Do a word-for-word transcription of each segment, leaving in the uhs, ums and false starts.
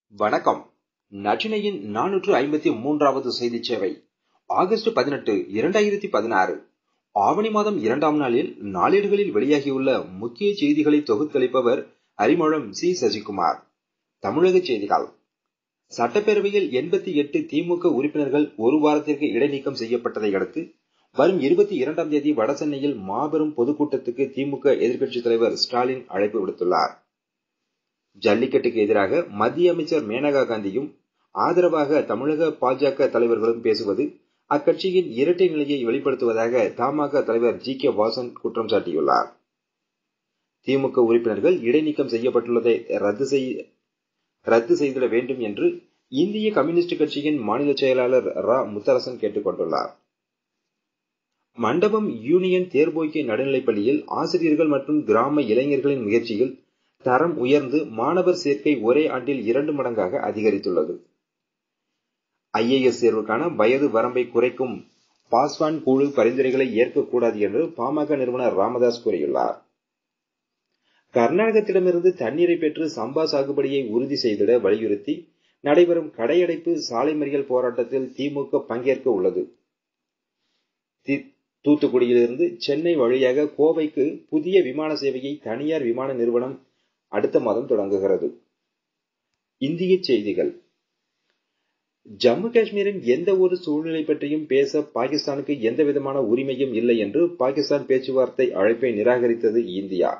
வணக்கம். நற்றினையின் நானூற்று ஐம்பத்தி மூன்றாவது செய்தி சேவை ஆகஸ்ட் பதினெட்டு இரண்டாயிரத்தி பதினாறு ஆவணி மாதம் இரண்டாம் நாளில் நாளேடுகளில் வெளியாகியுள்ள முக்கிய செய்திகளை தொகுத்தளிப்பவர் அறிமுகம் சி சசிகுமார். தமிழக செய்திகள். சட்டப்பேரவையில் எண்பத்தி எட்டு திமுக உறுப்பினர்கள் ஒரு வாரத்திற்கு இடைநீக்கம் செய்யப்பட்டதை அடுத்து வரும் இருபத்தி இரண்டாம் தேதி வடசென்னையில் மாபெரும் பொதுக்கூட்டத்துக்கு திமுக எதிர்க்கட்சித் தலைவர் ஸ்டாலின் அழைப்பு விடுத்துள்ளார். ஜல்லிக்கட்டுக்கு எதிராக மத்திய அமைச்சர் மேனகா காந்தியும் ஆதரவாக தமிழக பாஜக தலைவர்களும் பேசுவது அக்கட்சியின் இரட்டை நிலையை வெளிப்படுத்துவதாக தமாக தலைவர் ஜி கே வாசன் குற்றம் சாட்டியுள்ளார். திமுக உறுப்பினர்கள் இடைநீக்கம் செய்யப்பட்டுள்ளதை ரத்து செய் ரத்து செய்திட வேண்டும் என்று இந்திய கம்யூனிஸ்ட் கட்சியின் மாநில செயலாளர் ரா முத்தரசன் கேட்டுக் கொண்டுள்ளார். மண்டபம் யூனியன் தேர்போக்கி நடுநிலைப்பள்ளியில் ஆசிரியர்கள் மற்றும் கிராம இளைஞர்களின் முயற்சியில் தரம் உயர்ந்து மாணவர் சேர்க்கை ஒரே ஆண்டில் இரண்டு மடங்காக அதிகரித்துள்ளது. ஐ ஏ எஸ் தேர்வுக்கான வயது வரம்பை குறைக்கும் பாஸ்வான் குழு பரிந்துரைகளை ஏற்கக்கூடாது என்று பாமக நிறுவனர் ராமதாஸ் கூறியுள்ளார். கர்நாடகத்திடமிருந்து தண்ணீரை பெற்று சம்பா சாகுபடியை உறுதி செய்திட வலியுறுத்தி நடைபெறும் கடையடைப்பு சாலை மறியல் போராட்டத்தில் திமுக பங்கேற்க உள்ளது. தூத்துக்குடியிலிருந்து சென்னை வழியாக கோவைக்கு புதிய விமான சேவையை தனியார் விமான நிறுவனம் அடுத்த மாதம் தொடங்குகிறது. இந்திய செய்திகள். ஜம்மு காஷ்மீரின் எந்த ஒரு சூழ்நிலை பற்றியும் பேச பாகிஸ்தானுக்கு எந்தவிதமான உரிமையும் இல்லை என்று பாகிஸ்தான் பேச்சுவார்த்தை அழைப்பை நிராகரித்தது இந்தியா.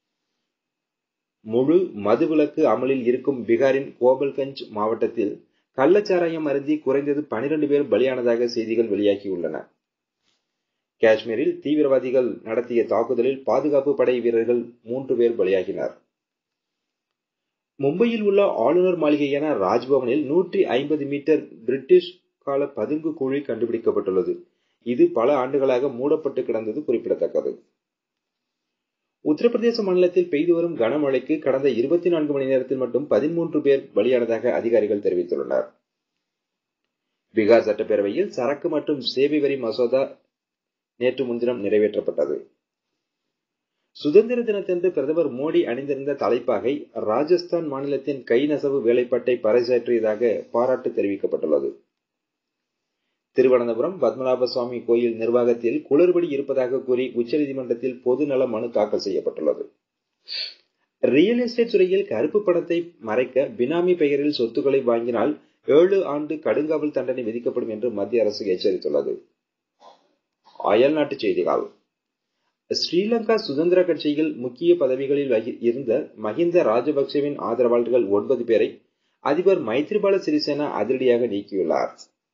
முழு மதுவிலக்கு அமலில் இருக்கும் பீகாரின் கோபால்கஞ்ச் மாவட்டத்தில் கள்ளச்சாராயம் அருந்தி குறைந்தது பனிரண்டு பேர் பலியானதாக செய்திகள் வெளியாகியுள்ளன. காஷ்மீரில் தீவிரவாதிகள் நடத்திய தாக்குதலில் பாதுகாப்பு படை வீரர்கள் மூன்று பேர் பலியாகினர். மும்பையில் உள்ள ஆளுநர் மாளிகையான ராஜ்பவனில் நூற்றி ஐம்பது மீட்டர் பிரிட்டிஷ் கால பதுங்கு குழி கண்டுபிடிக்கப்பட்டுள்ளது. இது பல ஆண்டுகளாக மூடப்பட்டு கிடந்தது குறிப்பிடத்தக்கது. உத்தரப்பிரதேச மாநிலத்தில் பெய்து வரும் கனமழைக்கு கடந்த இருபத்தி நான்கு மணி நேரத்தில் மட்டும் பதிமூன்று பேர் பலியானதாக அதிகாரிகள் தெரிவித்துள்ளனர். பீகார் சட்டப்பேரவையில் சரக்கு மற்றும் சேவை வரி மசோதா நேற்று முன்தினம் நிறைவேற்றப்பட்டது. சுதந்திர தினத்தன்று பிரதமர் மோடி அணிந்திருந்த தலைப்பாகை ராஜஸ்தான் மாநிலத்தின் கை நெசவு வேலைப்பாட்டை பறைசாற்றியதாக பாராட்டு தெரிவிக்கப்பட்டுள்ளது. திருவனந்தபுரம் பத்மநாப சுவாமி கோயில் நிர்வாகத்தில் குளறுபடி இருப்பதாக கூறி உச்சநீதிமன்றத்தில் பொது நல மனு தாக்கல் செய்யப்பட்டுள்ளது. ரியல் எஸ்டேட் துறையில் கருப்பு பணத்தை மறைக்க பினாமி பெயரில் சொத்துக்களை வாங்கினால் ஏழு ஆண்டு கடுங்காவல் தண்டனை விதிக்கப்படும் என்று மத்திய அரசு எச்சரித்துள்ளது. அயல்நாட்டு செய்திகள். ஸ்ரீலங்கா சுதந்திர கட்சியில் முக்கிய பதவிகளில் இருந்த மஹிந்த ராஜபக்சேவின் ஆதரவாளர்கள் ஒன்பது பேரை அதிபர் மைத்ரிபால சிறிசேனா அதிரடியாக நீக்கியுள்ளார்.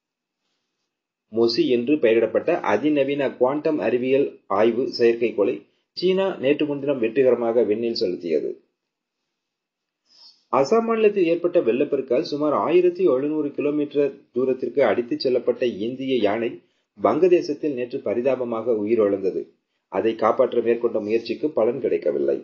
மொசி என்று பெயரிடப்பட்ட அதிநவீன குவாண்டம் அறிவியல் ஆய்வு செயற்கைக்கோளை சீனா நேற்று முன்தினம் வெற்றிகரமாக விண்ணில் செலுத்தியது. அசாம் மாநிலத்தில் ஏற்பட்ட வெள்ளப்பெருக்கால் சுமார் ஆயிரத்தி எழுநூறு கிலோமீட்டர் தூரத்திற்கு அடித்துச் செல்லப்பட்ட இந்திய யானை வங்கதேசத்தில் நேற்று பரிதாபமாக உயிரிழந்தது. அதை காப்பாற்ற மேற்கொண்ட முயற்சிக்கு பலன் கிடைக்கவில்லை.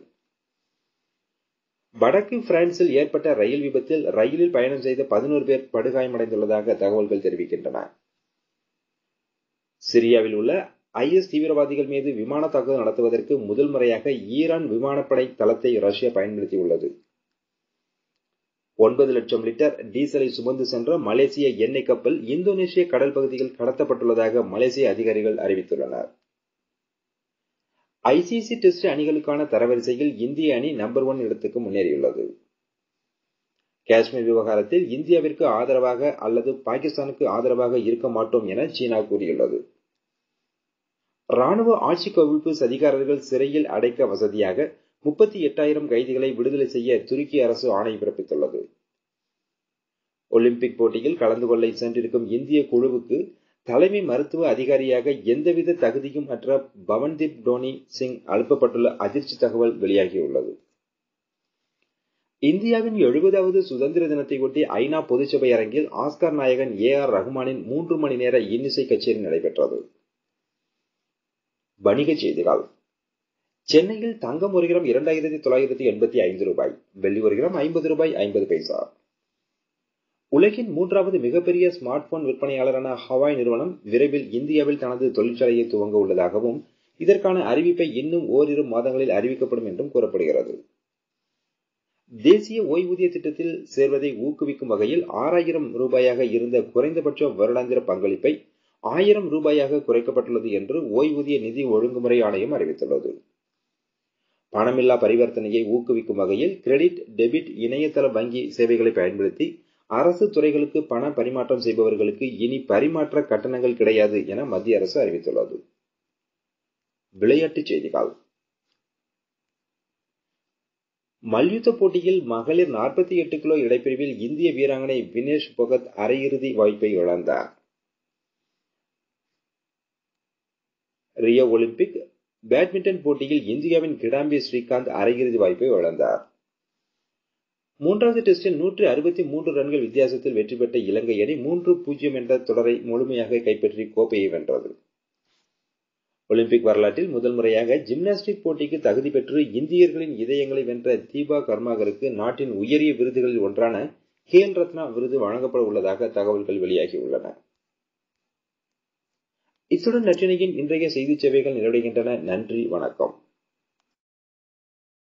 வடக்கு பிரான்சில் ஏற்பட்ட ரயில் விபத்தில் ரயிலில் பயணம் செய்த பதினோரு பேர் படுகாயமடைந்துள்ளதாக தகவல்கள் தெரிவிக்கின்றன. சிரியாவில் உள்ள ஐ எஸ் தீவிரவாதிகள் மீது விமான தாக்குதல் நடத்துவதற்கு முதல் முறையாக ஈரான் விமானப்படை தளத்தை ரஷ்யா பயன்படுத்தியுள்ளது. ஒன்பது லட்சம் லிட்டர் டீசலை சுமந்து சென்ற மலேசிய எண்ணெய் கப்பல் இந்தோனேஷிய கடல் பகுதியில் கடத்தப்பட்டுள்ளதாக மலேசிய அதிகாரிகள் அறிவித்துள்ளனர். ஐ சி சி டெஸ்ட் அணிகளுக்கான தரவரிசையில் இந்திய அணி நம்பர் ஒன் இடத்துக்கு முன்னேறியுள்ளது. காஷ்மீர் விவகாரத்தில் இந்தியாவிற்கு ஆதரவாக அல்லது பாகிஸ்தானுக்கு ஆதரவாக இருக்க மாட்டோம் என சீனா கூறியுள்ளது. ராணுவ ஆட்சி கவிழ்ப்பு சதிகாரர்கள் சிறையில் அடைக்க வசதியாக முப்பத்தி எட்டாயிரம் கைதிகளை விடுதலை செய்ய துருக்கி அரசு ஆணை பிறப்பித்துள்ளது. ஒலிம்பிக் போட்டியில் கலந்து கொள்ள சென்றிருக்கும் இந்திய குழுவுக்கு தலைமை மருத்துவ அதிகாரியாக எந்தவித தகுதியும் அற்ற பவன்தீப் டோனி சிங் அனுப்பப்பட்டுள்ள அதிர்ச்சி தகவல் வெளியாகியுள்ளது. இந்தியாவின் எழுபதாவது சுதந்திர தினத்தை ஒட்டி ஐநா பொதுச்சபை அரங்கில் ஆஸ்கார் நாயகன் ஏ ஆர் ரஹ்மானின் மூன்று மணி நேர இன்னிசை கச்சேரி நடைபெற்றது. வணிகச் செய்திகள். சென்னையில் தங்கம் ஒரு கிராம் இரண்டாயிரத்தி தொள்ளாயிரத்தி எண்பத்தி ஐந்து ரூபாய், வெள்ளி ஒரு கிராம் ஐம்பது ரூபாய் ஐம்பது பைசா. உலகின் மூன்றாவது மிகப்பெரிய ஸ்மார்ட் போன் விற்பனையாளரான ஹவாய் நிறுவனம் விரைவில் இந்தியாவில் தனது தொழிற்சாலையை துவங்க உள்ளதாகவும் இதற்கான அறிவிப்பை இன்னும் ஓரிரு மாதங்களில் அறிவிக்கப்படும் என்றும் கூறப்படுகிறது. தேசிய ஓய்வூதிய திட்டத்தில் சேர்வதை ஊக்குவிக்கும் வகையில் ஆறாயிரம் ரூபாயாக இருந்த குறைந்தபட்ச வருடாந்திர பங்களிப்பை ஆயிரம் ரூபாயாக குறைக்கப்பட்டுள்ளது என்று ஓய்வூதிய நிதி ஒழுங்குமுறை ஆணையம் அறிவித்துள்ளது. பணமில்லா பரிவர்த்தனையை ஊக்குவிக்கும் வகையில் கிரெடிட், டெபிட் இணையதள வங்கி சேவைகளை பயன்படுத்தி அரசு துறைகளுக்கு பண பரிமாற்றம் செய்பவர்களுக்கு இனி பரிமாற்ற கட்டணங்கள் கிடையாது என மத்திய அரசு அறிவித்துள்ளது. விளையாட்டுச் செய்திகள். மல்யுத்த போட்டியில் மகளிர் நாற்பத்தி எட்டு கிலோ இடைப்பிரிவில் இந்திய வீராங்கனை வினேஷ் போகத் அரையிறுதி வாய்ப்பை இழந்தார். ரியோ ஒலிம்பிக் பேட்மிண்டன் போட்டியில் இந்தியாவின் கிடாம்பி ஸ்ரீகாந்த் அரையிறுதி வாய்ப்பை இழந்தார். மூன்றாவது டெஸ்டில் நூற்று அறுபத்தி மூன்று ரன்கள் வித்தியாசத்தில் வெற்றி பெற்ற இலங்கை அணி மூன்று பூஜ்ஜியம் என்ற தொடரை முழுமையாக கைப்பற்றி கோப்பையை வென்றது. ஒலிம்பிக் வரலாற்றில் முதல் முறையாக ஜிம்னாஸ்டிக் போட்டிக்கு தகுதி பெற்று இந்தியர்களின் இதயங்களை வென்ற தீபா கர்மாகருக்கு நாட்டின் உயரிய விருதுகளில் ஒன்றான கேல் ரத்னா விருது வழங்கப்பட உள்ளதாக தகவல்கள் வெளியாகியுள்ளன. இத்துடன் நற்றினையின் இன்றைய செய்தி சேவைகள் நிறைவடைகின்றன. நன்றி, வணக்கம்.